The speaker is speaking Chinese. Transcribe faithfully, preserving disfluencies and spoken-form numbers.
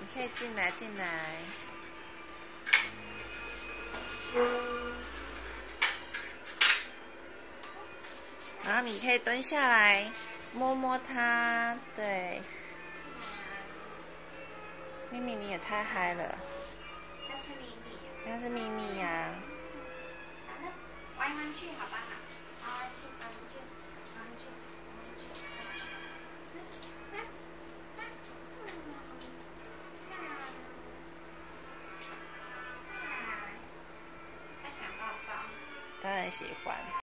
你可以进来，进来。然后你可以蹲下来摸摸它，对。咪咪，你也太嗨了。 那是咪咪。 那是咪咪呀、啊。 好了，玩玩具好不好？玩玩具，玩玩具，玩玩具，玩玩具，玩玩具。他想抱抱。 当然喜欢。